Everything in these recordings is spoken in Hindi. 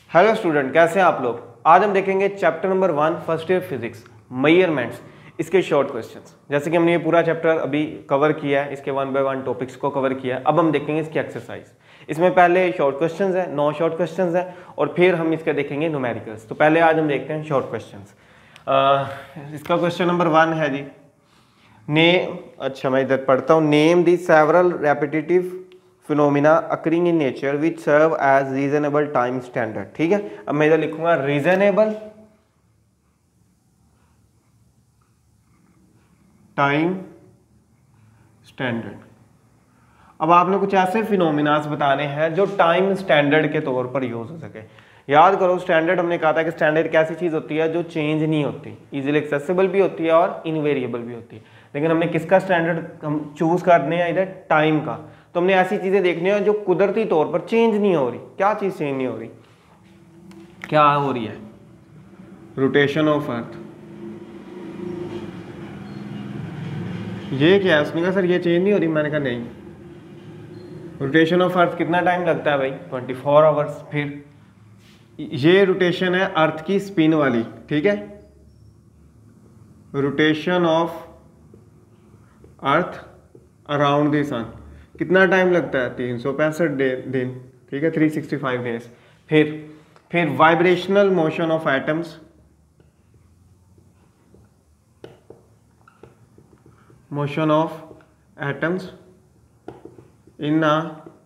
हेलो स्टूडेंट, कैसे हैं आप लोग। आज हम देखेंगे chapter number 1 first year physics measurements, इसके शॉर्ट क्वेश्चंस। जैसे कि हमने ये पूरा चैप्टर अभी कवर किया है, इसके 1 बाय 1 टॉपिक्स को कवर किया है। अब हम देखेंगे इसकी एक्सरसाइज। इसमें पहले शॉर्ट क्वेश्चंस है, 9 शॉर्ट क्वेश्चंस है और फिर हम इसके देखेंगे न्यूमेरिकल्स। तो पहले आज हम देखते हैं शॉर्ट क्वेश्चंस। इसका क्वेश्चन नंबर 1 है जी, मैं इधर पढ़ता हूँ। Name the several repetitive phenomena occurring in nature which serve as reasonable time standard. ठीक है, अब मैं इधर लिखूंगा रीजनेबल टाइम स्टैंडर्ड। अब आपने कुछ ऐसे फिनोमिनास बताने हैं जो टाइम स्टैंडर्ड के तौर पर यूज हो सके। याद करो, स्टैंडर्ड हमने कहा था कि स्टैंडर्ड कैसी चीज होती है जो चेंज नहीं होती, इजीली एक्सेसिबल भी होती है और इनवेरिएबल भी होती है। लेकिन हमने किसका स्टैंडर्ड हम चूज करने हैं, इधर टाइम का। तो हमने ऐसी चीजें देखनी है जो कुदरती तौर पर चेंज नहीं हो रही। क्या चीज चेंज नहीं हो रही, क्या हो रही है? Rotation of earth. ये क्या है? उसने कहा सर ये चेंज नहीं हो रही। मैंने कहा नहीं, रोटेशन ऑफ अर्थ कितना टाइम लगता है भाई? 24 आवर्स। फिर ये रोटेशन है अर्थ की स्पिन वाली, ठीक है। Rotation of earth around the sun कितना टाइम लगता है? 365 दिन, ठीक है, 365 डेज। फिर vibrational motion of atoms, motion of atoms in a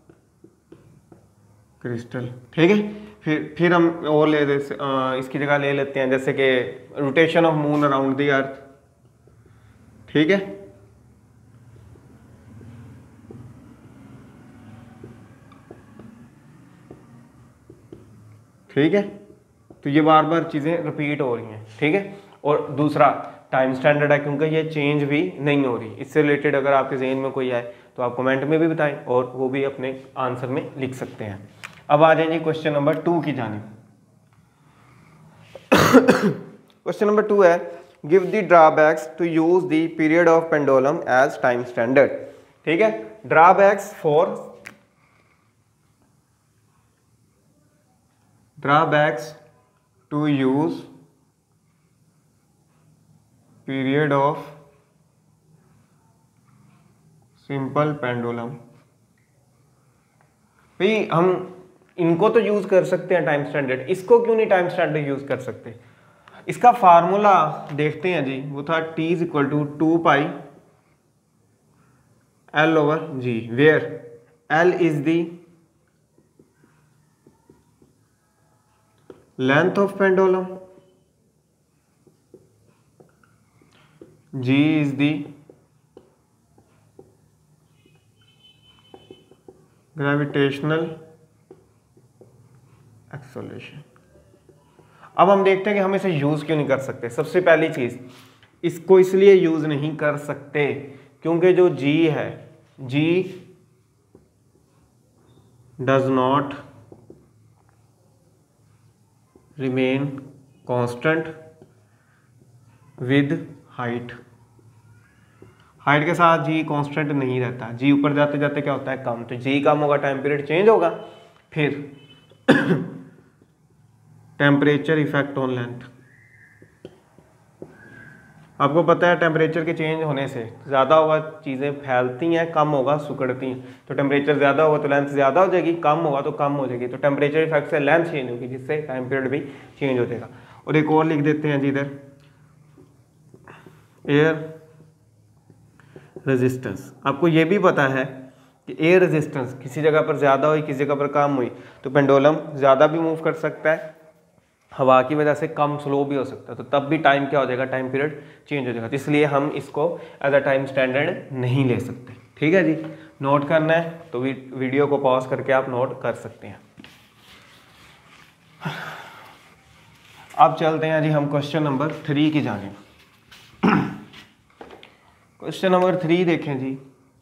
crystal, ठीक है। फिर हम और इसकी जगह ले लेते हैं, जैसे कि rotation of moon around the earth, ठीक है। ठीक है, तो ये बार बार चीजें रिपीट हो रही हैं, ठीक है। और दूसरा टाइम स्टैंडर्ड है क्योंकि ये चेंज भी नहीं हो रही। इससे रिलेटेड अगर आपके ज़हन में कोई आए तो आप कमेंट में भी बताएं और वो भी अपने आंसर में लिख सकते हैं। अब आ जाएंगे क्वेश्चन नंबर 2 की जानिब। क्वेश्चन नंबर 2 है, give the drawbacks to use the period of pendulum as time standard. ठीक है, drawbacks to use period of simple pendulum। भाई हम इनको तो यूज कर सकते हैं टाइम स्टैंडर्ड, इसको क्यों नहीं टाइम स्टैंडर्ड यूज कर सकते? इसका फार्मूला देखते हैं जी, वो था T = 2 pi L/G, where L is the length of pendulum, G is the gravitational acceleration। अब हम देखते हैं कि हम इसे यूज क्यों नहीं कर सकते। सबसे पहली चीज, इसको इसलिए यूज नहीं कर सकते क्योंकि जो G है, G does not remain constant with height। Height के साथ G कांस्टेंट नहीं रहता। G ऊपर जाते जाते क्या होता है? कम। तो G कम होगा, टाइम पीरियड चेंज होगा। फिर टेम्परेचर इफेक्ट ऑन लेंथ। आपको पता है टेम्परेचर के चेंज होने से ज़्यादा होगा चीज़ें फैलती हैं, कम होगा सुकड़ती हैं। तो टेम्परेचर ज़्यादा होगा तो लेंथ ज़्यादा हो जाएगी, कम होगा तो कम हो जाएगी। तो टेम्परेचर इफेक्ट से लेंथ चेंज होगी, जिससे टाइम पीरियड भी चेंज हो जाएगा। और एक और लिख देते हैं जी इधर, एयर रेजिस्टेंस। आपको ये भी पता है कि एयर रेजिस्टेंस किसी जगह पर ज़्यादा हुई, किसी जगह पर कम हुई तो पेंडुलम ज़्यादा भी मूव कर सकता है, हवा की वजह से कम स्लो भी हो सकता है। तो तब भी टाइम क्या हो जाएगा? टाइम पीरियड चेंज हो जाएगा। तो इसलिए हम इसको एज अ टाइम स्टैंडर्ड नहीं ले सकते। ठीक है जी, नोट करना है तो वीडियो को पॉज करके आप नोट कर सकते हैं। अब चलते हैं जी हम क्वेश्चन नंबर 3 की जानिब। क्वेश्चन नंबर 3 देखें जी।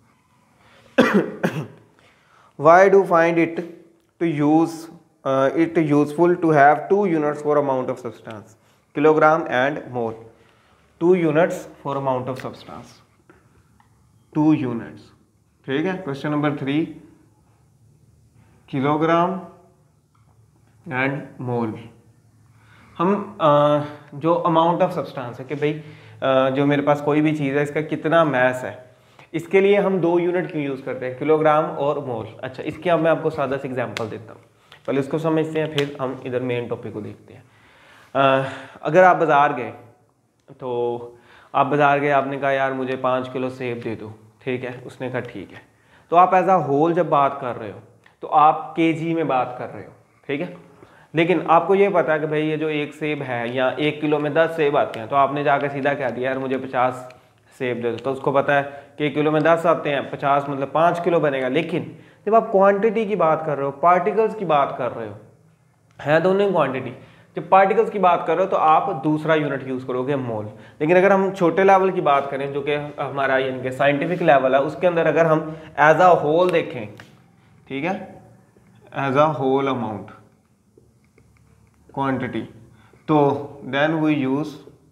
Why do find it to use it useful to have 2 units for amount of substance, kilogram and mole। 2 units for amount of substance, 2 units, ठीक है। Question number 3, kilogram and mole. हम जो अमाउंट ऑफ सब्सटेंस है कि भाई जो मेरे पास कोई भी चीज़ है इसका कितना मैस है, इसके लिए हम 2 यूनिट क्यों यूज़ करते हैं, किलोग्राम और मोल। अच्छा, इसके अब मैं आपको सादा सा एग्जांपल देता हूँ, पहले इसको समझते हैं फिर हम इधर मेन टॉपिक को देखते हैं। अगर आप बाज़ार गए, तो आप बाज़ार गए, आपने कहा यार मुझे 5 किलो सेब दे दो, ठीक है, उसने कहा ठीक है। तो आप एज अ होल जब बात कर रहे हो तो आप केजी में बात कर रहे हो, ठीक है। लेकिन आपको ये पता है कि भाई ये जो 1 सेब है या 1 किलो में 10 सेब आते हैं, तो आपने जाकर सीधा कह दिया यार मुझे 50 सेब दे दो, तो उसको पता है कि 1 किलो में 10 आते हैं, 50 मतलब 5 किलो बनेगा। लेकिन जब आप क्वांटिटी की बात कर रहे हो, पार्टिकल्स की बात कर रहे हो, है दोनों क्वांटिटी, जब पार्टिकल्स की बात कर रहे हो तो आप दूसरा यूनिट यूज़ करोगे मोल। लेकिन अगर हम छोटे लेवल की बात करें जो कि हमारा यानी कि साइंटिफिक लेवल है, उसके अंदर अगर हम एज अ होल देखें, ठीक है, as a whole amount quantity, तो then we use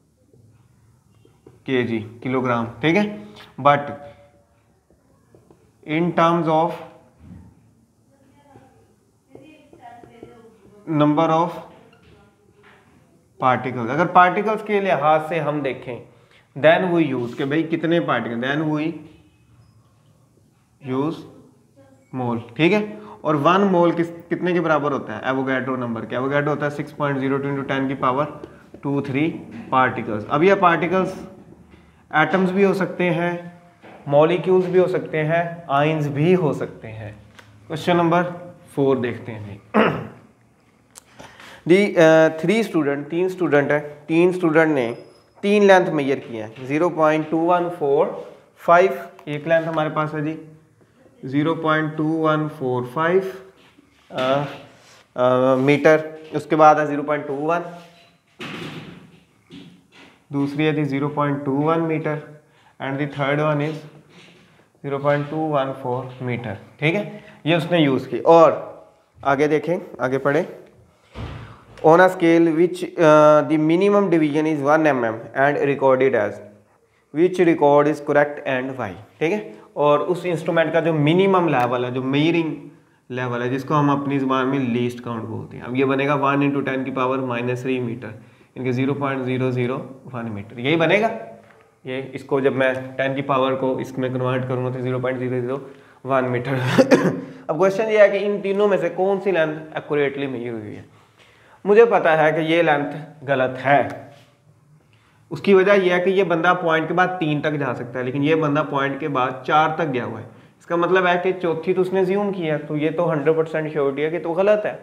KG, kilogram, ठीक है। But in terms of number of particles, अगर पार्टिकल्स के लिहाज से हम देखें, देन वी यूज के भाई कितने particle, then we use mole, ठीक है। और 1 मोल कितने के बराबर होता है, एवोगैड्रो नंबर के, एवोगैड्रो होता है 6.02 × 10 की पावर 23 पार्टिकल्स। अब ये पार्टिकल्स एटम्स भी हो सकते हैं, मॉलिक्यूल्स भी हो सकते हैं, आयंस भी हो सकते हैं। क्वेश्चन नंबर 4 देखते हैं जी। 3 स्टूडेंट है, 3 स्टूडेंट ने 3 लेंथ मेजर किए हैं, 0.2145 एक लेंथ हमारे पास है जी, 0.2145 मीटर, उसके बाद है 0.21, दूसरी है थी 0.21 metre and the third one is 0.214 metre, ठीक है। ये उसने यूज़ की। और आगे देखें, आगे पढ़े, on a scale which the minimum division is 1 mm and recorded as which record is correct and why, ठीक है। और उस इंस्ट्रूमेंट का जो मिनिमम लेवल है, जो मेजरिंग लेवल है, जिसको हम अपनी ज़ुबान में लीस्ट काउंट बोलते हैं, अब ये बनेगा 1 × 10 की पावर -3 मीटर, इनके 0.001 मीटर, यही बनेगा। ये इसको जब मैं 10 की पावर को इसमें कन्वर्ट करूँगा तो 0.001 मीटर। अब क्वेश्चन ये है कि इन तीनों में से कौन सी लेंथ एक्यूरेटली मेजर हुई है। मुझे पता है कि ये लेंथ गलत है, उसकी वजह यह है कि ये बंदा पॉइंट के बाद 3 तक जा सकता है, लेकिन ये बंदा पॉइंट के बाद 4 तक गया हुआ है। इसका मतलब है कि चौथी तो उसने ज्यूम किया, तो ये तो 100% श्योरिटी है कि तो गलत है।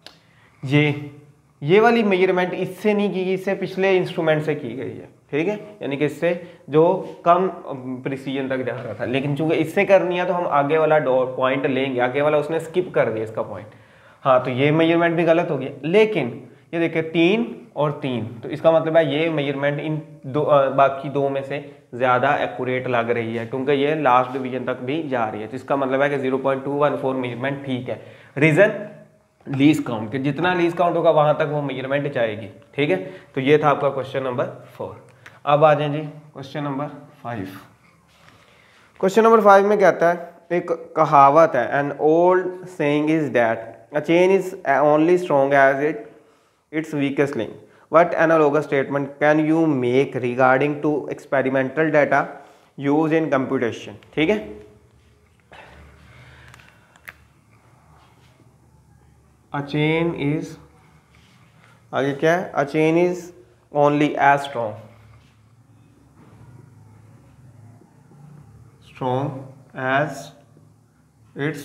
ये वाली मेजरमेंट इससे नहीं की गई, इससे पिछले इंस्ट्रूमेंट से की गई है, ठीक है, यानी कि इससे जो कम प्रिसीजन तक जा रहा था। लेकिन चूंकि इससे करनी है तो हम आगे वाला डॉट पॉइंट लेंगे, आगे वाला उसने स्किप कर दिया इसका पॉइंट, हाँ, तो ये मेजरमेंट भी गलत हो गया। लेकिन ये देखिए 3 और 3, तो इसका मतलब है ये मेजरमेंट इन बाकी 2 में से ज़्यादा एक्यूरेट लग रही है, क्योंकि ये लास्ट डिवीजन तक भी जा रही है। तो इसका मतलब है कि 0.214 मेजरमेंट ठीक है। रीज़न लीज काउंट, कि जितना लीज काउंट होगा वहाँ तक वो मेजरमेंट जाएगी, ठीक है। तो ये था आपका क्वेश्चन नंबर 4। अब आ जाए जी क्वेश्चन नंबर 5। क्वेश्चन नंबर 5 में कहता है, एक कहावत है, an old saying is that a chain is only strong as its weakest link. What analogous statement can you make regarding to experimental data used in computation, ठीक है। A chain is, आगे क्या है, a chain is only as strong as its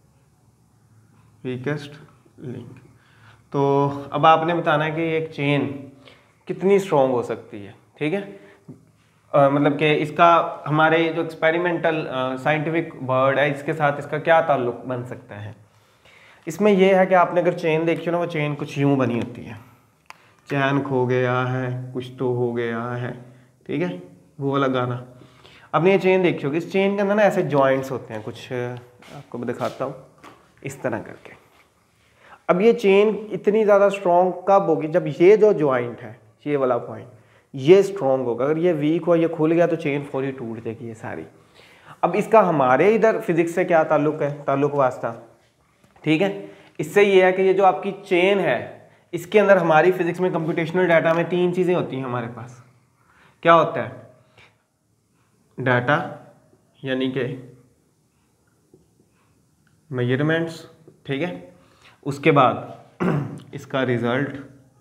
weakest link। तो अब आपने बताना है कि एक चेन कितनी स्ट्रॉन्ग हो सकती है, ठीक है। मतलब कि इसका हमारे जो एक्सपेरिमेंटल साइंटिफिक वर्ड है इसके साथ इसका क्या ताल्लुक बन सकता है। इसमें यह है कि आपने अगर चेन देखी हो ना, वो चेन कुछ यूँ बनी होती है, चैन खो गया है, कुछ तो हो गया है, ठीक है, वो वाला गाना। आपने ये चेन देखी होगी, इस चेन के अंदर ना ऐसे जॉइंट्स होते हैं, कुछ आपको मैं दिखाता हूँ इस तरह करके। अब ये चेन इतनी ज़्यादा स्ट्रॉन्ग कब होगी, जब ये जो जॉइंट है, ये वाला पॉइंट, ये स्ट्रॉन्ग होगा। अगर ये वीक हो, ये खुल गया, तो चेन फौरी टूट जाएगी ये सारी। अब इसका हमारे इधर फिजिक्स से क्या ताल्लुक है, ताल्लुक वास्ता, ठीक है। इससे ये है कि ये जो आपकी चेन है, इसके अंदर हमारी फिजिक्स में कंप्यूटेशनल डाटा में 3 चीज़ें होती हैं हमारे पास। क्या होता है? डाटा यानी कि मेजरमेंट्स, ठीक है, उसके बाद इसका रिजल्ट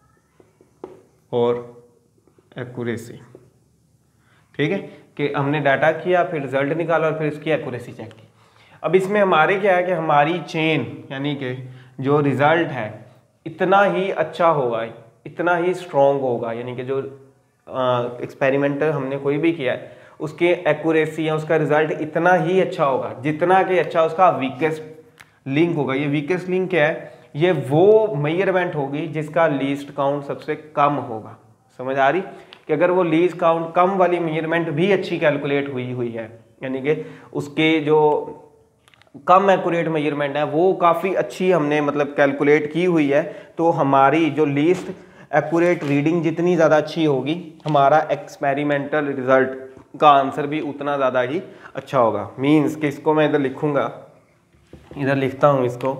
और एक्यूरेसी, ठीक है, कि हमने डाटा किया, फिर रिजल्ट निकाला और फिर इसकी एक्यूरेसी चेक की। अब इसमें हमारे क्या है कि हमारी चेन यानी कि जो रिजल्ट है इतना ही अच्छा होगा, इतना ही स्ट्रॉन्ग होगा, यानी कि जो एक्सपेरिमेंट हमने कोई भी किया है उसके एक्यूरेसी या उसका रिजल्ट इतना ही अच्छा होगा जितना कि अच्छा उसका वीकेस्ट लिंक होगा। ये वीकेस्ट लिंक क्या है? ये वो मेजरमेंट होगी जिसका लीस्ट काउंट सबसे कम होगा। समझ आ रही? कि अगर वो लीस्ट काउंट कम वाली मेजरमेंट भी अच्छी कैलकुलेट हुई है, यानी कि उसके जो कम एक्यूरेट मेजरमेंट है वो काफ़ी अच्छी हमने मतलब कैलकुलेट की हुई है, तो हमारी जो लीस्ट एक्यूरेट रीडिंग जितनी ज़्यादा अच्छी होगी, हमारा एक्सपेरिमेंटल रिजल्ट का आंसर भी उतना ज़्यादा ही अच्छा होगा। मीन्स कि इसको मैं इधर लिखूंगा, इधर लिखता हूँ इसको,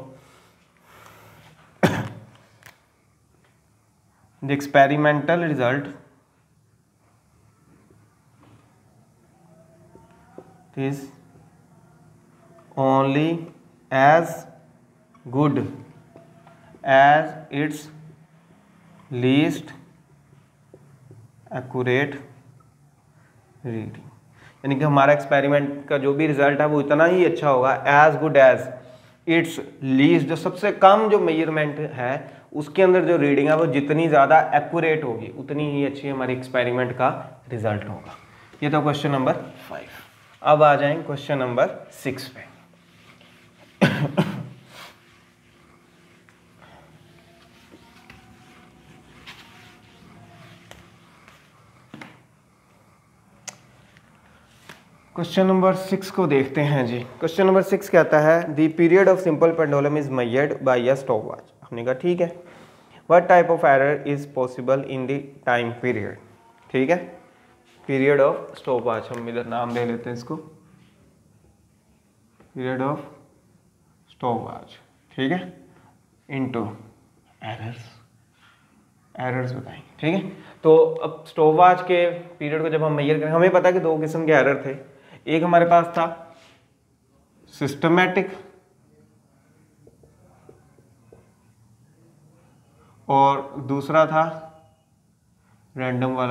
the experimental result is only as good as its least accurate reading। यानी कि हमारा एक्सपेरिमेंट का जो भी रिजल्ट है वो इतना ही अच्छा होगा as good as its least, जो सबसे कम जो मेजरमेंट है उसके अंदर जो रीडिंग है वो जितनी ज़्यादा एक्यूरेट होगी उतनी ही अच्छी हमारी एक्सपेरिमेंट का रिजल्ट होगा। ये तो क्वेश्चन नंबर 5। अब आ जाएं क्वेश्चन नंबर 6 पे। क्वेश्चन नंबर 6 को देखते हैं जी। क्वेश्चन नंबर 6 कहता है the period of simple pendulum is measured by a stopwatch. हमने कहा ठीक है, what type of error is possible in the time period. ठीक है, पीरियड ऑफ स्टॉपवॉच, हम इधर नाम दे लेते हैं इसको, पीरियड ऑफ स्टॉपवॉच, ठीक है, इनटू एरर्स बताएंगे। ठीक है, तो अब स्टॉपवॉच के पीरियड को जब हम मेजर करें, हमें पता है कि 2 किस्म के एरर थे। एक हमारे पास था सिस्टमैटिक और दूसरा था रैंडम वाला।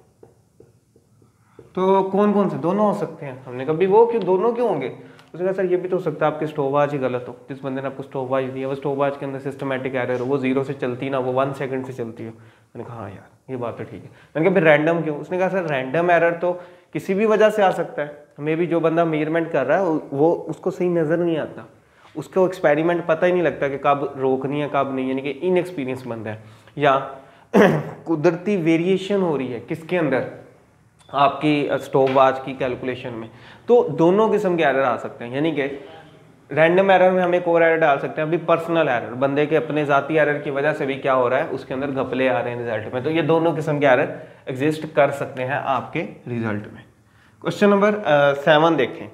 तो कौन कौन से? दोनों हो सकते हैं। हमने कभी वो क्यों दोनों क्यों होंगे? उसने कहा सर ये भी तो हो सकता है आपकी स्टॉपवॉच ही गलत हो, जिस बंदे ने आपको स्टॉपवॉच दी है वो स्टॉपवॉच के अंदर सिस्टमैटिक एरर हो, वो 0 से चलती ना, वो 1 सेकंड से चलती हो। मैंने कहा हाँ यार ये बात तो ठीक है। मैंने कहा फिर रैंडम क्यों? उसने कहा सर रैंडम एरर तो किसी भी वजह से आ सकता है, हमें भी जो बंदा मेजरमेंट कर रहा है वो उसको सही नज़र नहीं आता, उसको एक्सपेरिमेंट पता ही नहीं लगता कि कब रोकनी है कब नहीं, यानी कि इनएक्सपीरियंस बंदा है, या कुदरती वेरिएशन हो रही है किसके अंदर, आपकी स्टॉपवॉच की कैलकुलेशन में। तो दोनों किस्म के एरर आ सकते हैं, यानी कि रैंडम एरर में हम एक और एरर डाल सकते हैं अभी पर्सनल एरर, बंदे के अपने ज़ाती एरर की वजह से भी क्या हो रहा है उसके अंदर घपले आ रहे हैं रिजल्ट में। तो ये दोनों किस्म के एरर एग्जिस्ट कर सकते हैं आपके रिजल्ट में। क्वेश्चन नंबर 7 देखें,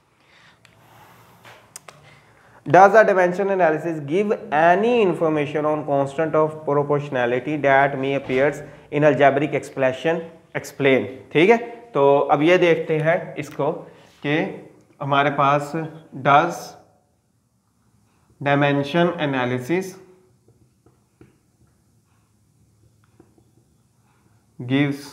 Does a dimension analysis give any information on constant of proportionality that may appears in algebraic expression? Explain। ठीक है, तो अब ये देखते हैं इसको कि हमारे पास does dimension analysis gives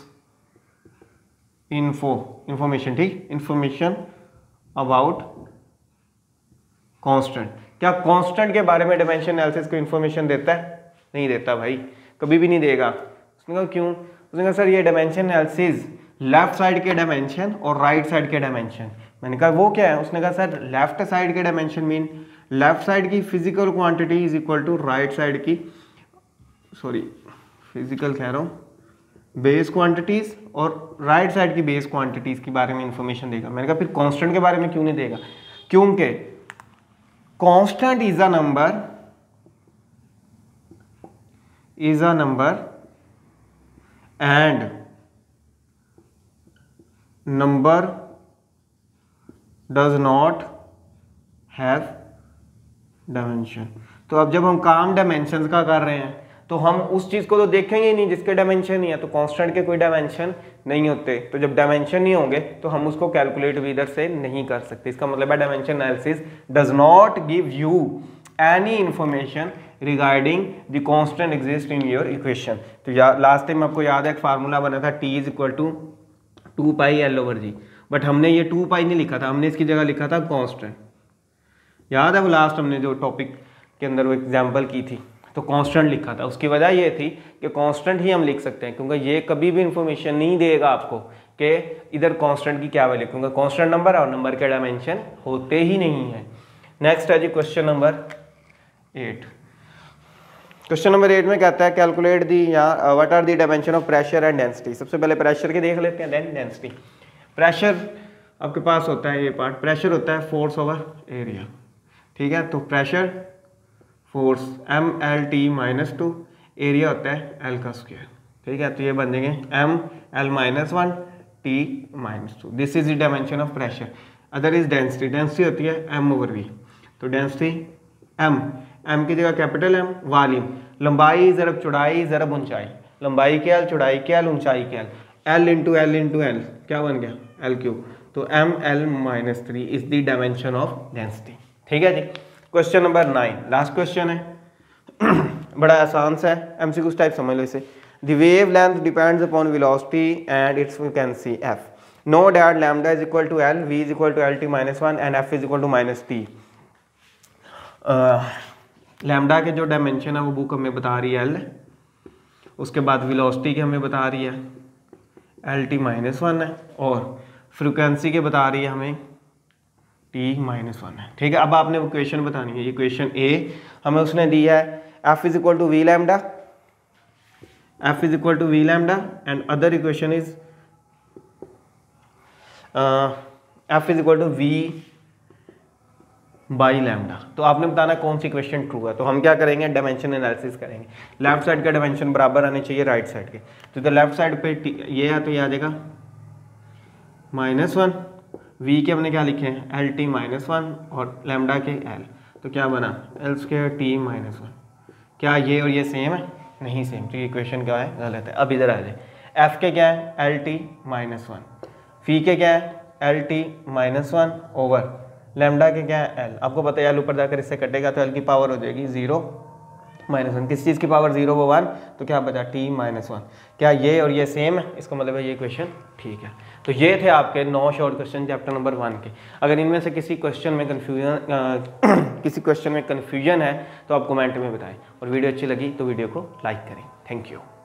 information, ठीक, information about कांस्टेंट। क्या कांस्टेंट के बारे में डायमेंशन एनालिसिस को इन्फॉर्मेशन देता है? नहीं देता भाई, कभी भी नहीं देगा। उसने कहा क्यों? उसने कहा सर ये डायमेंशन एनालिसिस लेफ्ट साइड के डायमेंशन और राइट साइड के डायमेंशन। मैंने कहा वो क्या है? उसने कहा सर लेफ्ट साइड के डायमेंशन मीन लेफ्ट साइड की physical quantity is equal to right side की, सॉरी फिजिकल कह रहा हूँ, बेस क्वांटिटीज, और राइट साइड की बेस क्वांटिटीज के बारे में इंफॉर्मेशन देगा। मैंने कहा फिर कांस्टेंट के बारे में क्यों नहीं देगा? क्योंकि constant is a number and number does not have dimension। तो अब जब हम काम डायमेंशन का कर रहे हैं तो हम उस चीज़ को तो देखेंगे ही नहीं जिसके डायमेंशन नहीं है, तो कांस्टेंट के कोई डायमेंशन नहीं होते, तो जब डायमेंशन नहीं होंगे तो हम उसको कैलकुलेट भी इधर से नहीं कर सकते। इसका मतलब है dimension analysis does not give you any information regarding the constant exist in your equation. तो लास्ट टाइम आपको याद है एक फार्मूला बना था T is equal to 2πL/G, but हमने ये 2π नहीं लिखा था, हमने इसकी जगह लिखा था कांस्टेंट। याद है वो लास्ट हमने जो टॉपिक के अंदर वो एग्जाम्पल की थी, तो कांस्टेंट लिखा था। उसकी वजह ये थी कि कांस्टेंट ही हम लिख सकते हैं, क्योंकि ये कभी भी इंफॉर्मेशन नहीं देगा आपको कि इधर कांस्टेंट की क्या वैल्यू, क्योंकि कांस्टेंट नंबर और नंबर के डायमेंशन होते ही नहीं है। नेक्स्ट है जी क्वेश्चन नंबर 8। क्वेश्चन नंबर 8 में कहता है कैलकुलेट दी या what are the dimension of pressure and density. सबसे पहले प्रेशर के देख लेते हैं, देन डेंसिटी। प्रेशर आपके पास होता है ये पार्ट, प्रेशर होता है फोर्स ओवर एरिया, ठीक है। तो प्रेशर फोर्स mL/T-2, एरिया होता है L का स्क्वायर, ठीक है। तो ये बन जाएंगे mL-1 T-2, this is the dimension of pressure. Other is density, density होती है m/v। तो डेंसिटी m की जगह कैपिटल M, वॉल्यूम, लंबाई ज़रब चौड़ाई ज़रब ऊंचाई, लंबाई के L, चौड़ाई के L, ऊंचाई के L, L इंटू L क्या बन गया L3। तो mL-3 is the dimension of density, ठीक है जी। क्वेश्चन नंबर 9 लास्ट क्वेश्चन है बड़ा आसान सा है, MCQ टाइप समझ लो इसे। The wavelength depends upon velocity and its frequency f, know that lambda is equal to L, v is equal to L/T-1 and f is equal to -T। Lambda के जो डायमेंशन है वो बुक हमें बता रही है L, उसके बाद वेलोसिटी की हमें बता रही है L/T-1 है, और फ्रीक्वेंसी के बता रही है हमें T-1 है, ठीक है। अब आपने इक्वेशन बतानी है, इक्वेशन A हमें उसने दी है F is equal to V lambda, F is equal to V lambda, and other equation is F is equal to V by lambda. तो आपने बताना कौन सी इक्वेशन ट्रू है। तो हम क्या करेंगे, डायमेंशन एनालिसिस करेंगे। लेफ्ट साइड का डायमेंशन बराबर आने चाहिए राइट साइड के, तो लेफ्ट साइड पे ये है तो ये आ जाएगा -1, v के हमने क्या लिखे हैं L/T-1 और लैम्डा के L, तो क्या बना L² T-1। क्या ये और ये सेम है? नहीं सेम, तो ये इक्वेशन क्या है, गलत है। अब इधर आ जाए, f के क्या है L/T-1, v के क्या है L/T-1 ओवर लैम्डा के क्या है L। आपको पता है L ऊपर जाकर इससे कटेगा तो L की पावर हो जाएगी 0-1। किस चीज़ की पावर 0 व 1, तो क्या बचा T-1। क्या ये और ये सेम है? इसका मतलब है ये इक्वेशन ठीक है। तो ये थे आपके 9 शॉर्ट क्वेश्चन चैप्टर नंबर 1 के। अगर इनमें से किसी क्वेश्चन में कन्फ्यूजन है तो आप कमेंट में बताएं, और वीडियो अच्छी लगी तो वीडियो को लाइक करें। Thank you.